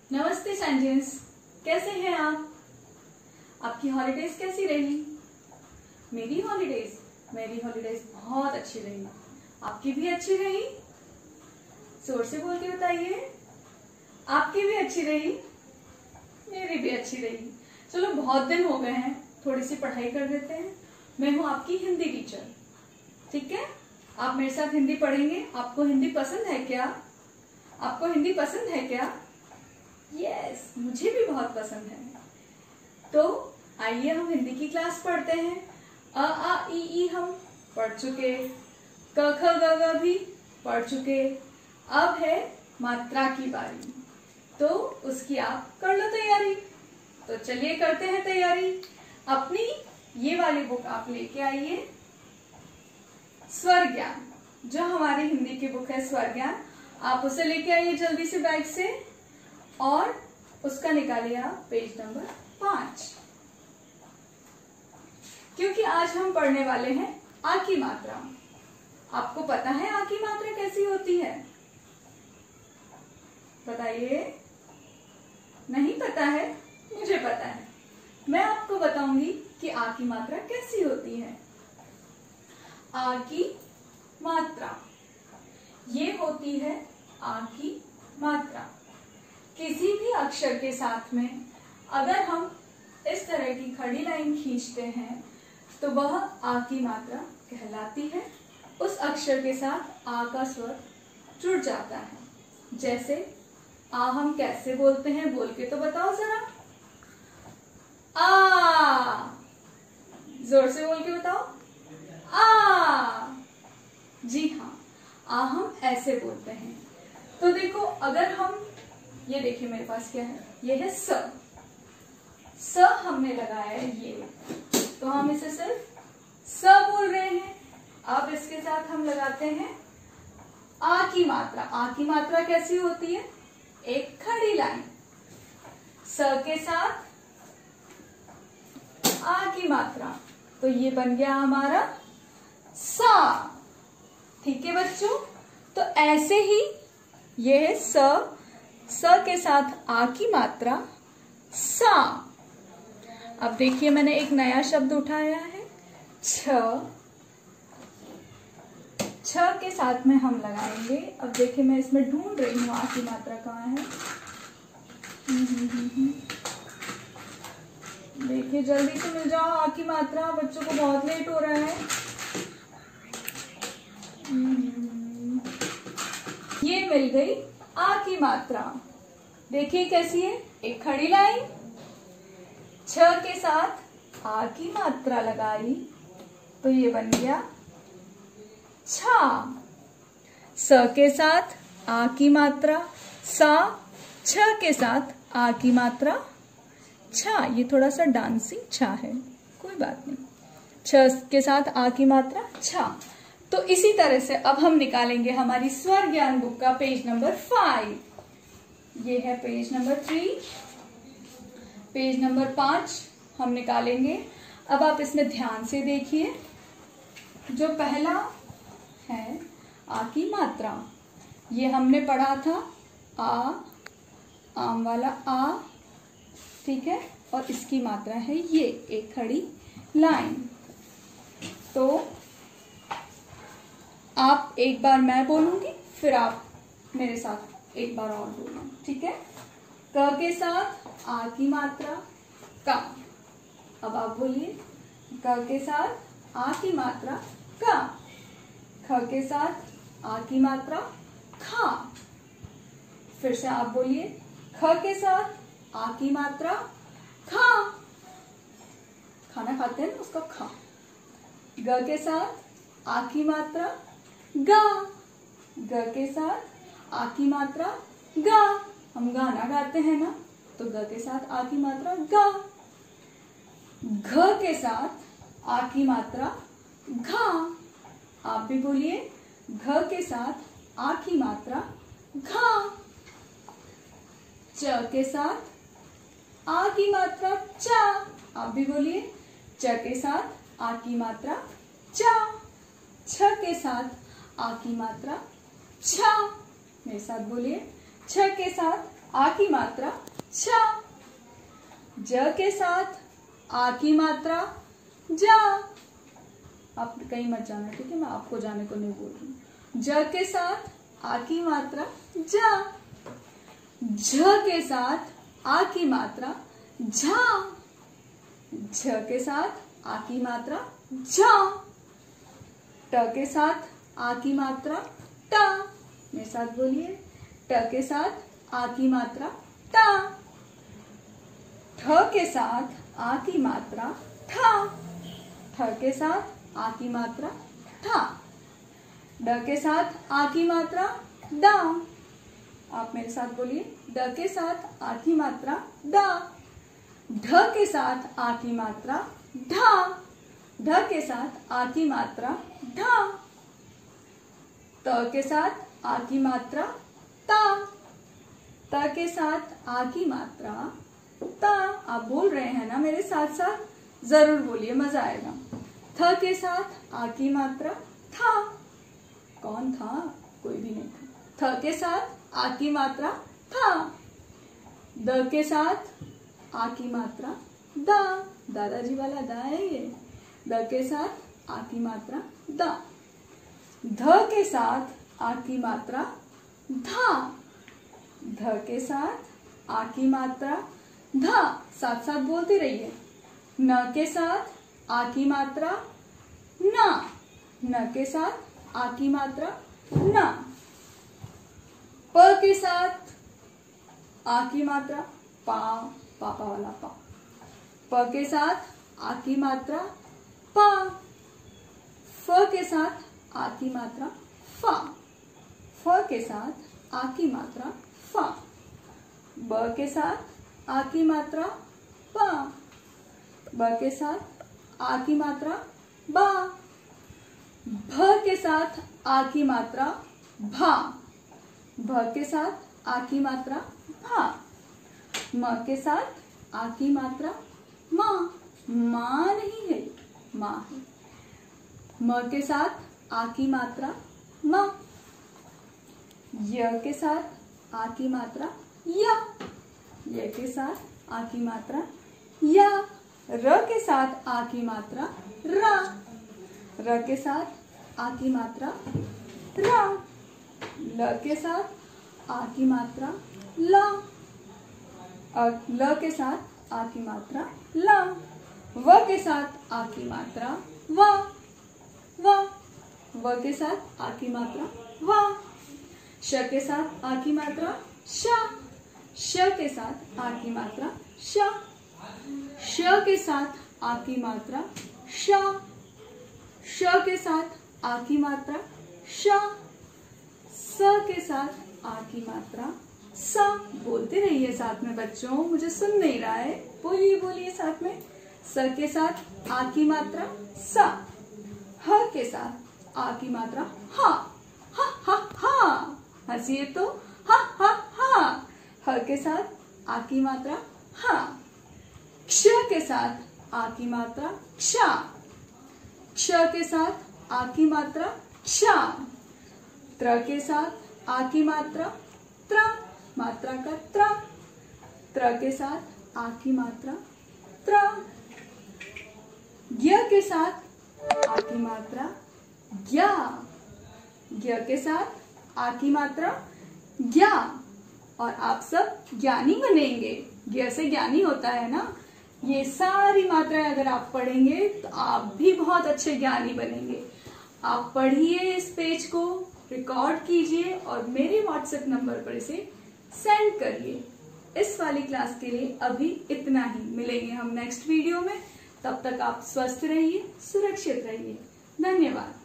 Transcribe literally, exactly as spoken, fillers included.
नमस्ते स्टूडेंट्स, कैसे हैं आप? आपकी हॉलीडेज कैसी रही? मेरी हॉलीडेज मेरी हॉलीडेज बहुत अच्छी रही। आपकी भी अच्छी रही? जोर से बोल के बताइए। आपकी भी अच्छी रही? मेरी भी अच्छी रही। चलो, बहुत दिन हो गए हैं, थोड़ी सी पढ़ाई कर देते हैं। मैं हूँ आपकी हिंदी टीचर, ठीक है? आप मेरे साथ हिंदी पढ़ेंगे। आपको हिंदी पसंद है क्या? आपको हिंदी पसंद है क्या? यस, मुझे भी बहुत पसंद है। तो आइए हम हिंदी की क्लास पढ़ते हैं। अ आ इ ई हम पढ़ चुके, क ख ग घ भी पढ़ चुके। अब है मात्रा की बारी, तो उसकी आप कर लो तैयारी। तो चलिए करते हैं तैयारी। अपनी ये वाली बुक आप लेके आइए, स्वर ज्ञान, जो हमारी हिंदी की बुक है स्वर ज्ञान। आप उसे लेके आइए जल्दी से बैग से, और उसका निकालिए आप पेज नंबर पांच, क्योंकि आज हम पढ़ने वाले हैं आ की मात्रा। आपको पता है आ की मात्रा कैसी होती है? बताइए। नहीं पता है? मुझे पता है। मैं आपको बताऊंगी कि आ की मात्रा कैसी होती है। आ की मात्रा ये होती है आ की मात्रा। किसी भी अक्षर के साथ में अगर हम इस तरह की खड़ी लाइन खींचते हैं तो वह आ की मात्रा कहलाती है। उस अक्षर के साथ आ का स्वर जुड़ जाता है। जैसे आ हम कैसे बोलते हैं? बोल के तो बताओ जरा। आ, जोर से बोल के बताओ। आ, जी हाँ, आ हम ऐसे बोलते हैं। तो देखो, अगर हम ये देखिए मेरे पास क्या है, ये है स। स हमने लगाया है ये, तो हम इसे सिर्फ स बोल रहे हैं। अब इसके साथ हम लगाते हैं आ की मात्रा। आ की मात्रा कैसी होती है? एक खड़ी लाइन, स के साथ आ की मात्रा, तो ये बन गया हमारा सा। ठीक है बच्चों? तो ऐसे ही ये है स, स के साथ आ की मात्रा सा। अब देखिए, मैंने एक नया शब्द उठाया है छ। छ के साथ में हम लगाएंगे। अब देखिए, मैं इसमें ढूंढ रही हूँ आ की मात्रा कहाँ है। देखिए, जल्दी से मिल जाओ आ की मात्रा, बच्चों को बहुत लेट हो रहा है। ये मिल गई आ की मात्रा। देखिए कैसी है, एक खड़ी लाइन, छ के साथ आ की मात्रा लगाई, तो ये बन गया छा। स के साथ आ की मात्रा सा, छ के साथ आ की मात्रा छा। ये थोड़ा सा डांसिंग छा है, कोई बात नहीं। छ के साथ आ की मात्रा छा। तो इसी तरह से अब हम निकालेंगे हमारी स्वर ज्ञान बुक का पेज नंबर फाइव। ये है page number three, page number पांच हम निकालेंगे। अब आप इसमें ध्यान से देखिए। जो पहला है आ की मात्रा, ये हमने पढ़ा था आ, आम वाला आ, ठीक है? और इसकी मात्रा है ये एक खड़ी लाइन। तो आप एक बार मैं बोलूंगी, फिर आप मेरे साथ एक बार और बोलना, ठीक है? क के साथ आ की मात्रा का। अब आप बोलिए, क के साथ आ की मात्रा का। ख के साथ आ की मात्रा खा। फिर से आप बोलिए, ख के साथ आ की मात्रा खा। खाना खाते हैं ना, उसका खा। ग के साथ आ की मात्रा गा। ग के साथ आ की मात्रा गा। हम गाना गाते हैं ना, तो ग के साथ आ की मात्रा गा। घ के साथ आ की मात्रा घा। आप भी बोलिए, घ के साथ आ की मात्रा घा। च के साथ आ की मात्रा चा। आप भी बोलिए, च के साथ आ की मात्रा चा। छ के साथ आ की मात्रा छा। मेरे साथ बोलिए, छ के साथ आ की मात्रा छा। ज के साथ आ की मात्रा जा। आप कहीं मत जाना, ठीक है, मैं आपको जाने को नहीं बोल रही। ज के साथ आ की मात्रा जा। झ के साथ आ की मात्रा झा। झ के साथ आ की मात्रा झा। ट के साथ आ की मात्रा टा। मेरे साथ बोलिए, ट के साथ आ की मात्रा टा। ठ के साथ आ की मात्रा ठा। ठ के साथ आ की मात्रा ठा। ड के साथ आ की मात्रा डा। आप मेरे साथ बोलिए, ड के साथ आ की मात्रा डा। ढ के साथ आ की मात्रा ढा। ढ के साथ आ की मात्रा ढा। त के साथ आ की मात्रा ता। त के साथ आ की मात्रा ता। आप बोल रहे हैं ना मेरे साथ साथ, जरूर बोलिए, मजा आएगा। थ के साथ आ की मात्रा था। कौन था? कोई भी नहीं था। थ के साथ आ की मात्रा था। द के साथ आ की मात्रा दा। दादाजी वाला दा है ये। द के साथ आ की मात्रा दा। ध के साथ आ की मात्रा धा। ध के साथ आ की मात्रा धा। साथ साथ बोलते रहिए। न के साथ आ की मात्रा ना। न के साथ आ की मात्रा ना। प के साथ आ की मात्रा पा। पापा वाला पा। प के साथ आ की मात्रा पा। फ के साथ आ की मात्रा फा। फ के साथ आ की मात्रा फा। ब के साथ आ की मात्रा बा। ब के साथ आ की मात्रा बा। भ के साथ आ की मात्रा भा। भ के साथ आ की मात्रा भा। म के साथ आ की मात्रा माँ। माँ नहीं है, माँ है। म के साथ आ की मात्रा माँ। य के साथ आ की मात्रा या। य के साथ आ की मात्रा या। र के साथ आ की मात्रा रा। र के साथ आ की मात्रा रा। ल के साथ आ की मात्रा ला। और ल के साथ आ की मात्रा ला। व के साथ आ की मात्रा वा। वा। व के साथ आ की मात्रा वा। श के साथ आ की मात्रा शा। श के साथ आ की मात्रा शा। श के साथ आ की मात्रा शा। श के साथ आ की मात्रा शा। स के साथ आ की मात्रा सा। बोलते रहिए साथ में बच्चों, मुझे सुन नहीं रहा है, बोलिए बोलिए साथ में। स के साथ आ की मात्रा सा। ह के साथ आ की मात्रा हा। हा हा हा। हंसिए तो, हा हा हा। ह के साथ आ की मात्रा हा। क्ष के साथ आ की मात्रा क्षा। क्ष के साथ आ की मात्रा क्षा। त्र के साथ आ की मात्रा त्रा। मात्रा का त्रा। त्र के साथ आ की मात्रा त्रा। ज्ञ के साथ आ की मात्रा ज्ञा। ज्ञ के साथ आ की मात्रा ज्ञा। और आप सब ज्ञानी बनेंगे। ज्ञ से ज्ञानी होता है ना। ये सारी मात्राएं अगर आप पढ़ेंगे तो आप भी बहुत अच्छे ज्ञानी बनेंगे। आप पढ़िए, इस पेज को रिकॉर्ड कीजिए और मेरे व्हाट्सएप नंबर पर इसे सेंड करिए। इस वाली क्लास के लिए अभी इतना ही। मिलेंगे हम नेक्स्ट वीडियो में। तब तक आप स्वस्थ रहिए, सुरक्षित रहिए। धन्यवाद।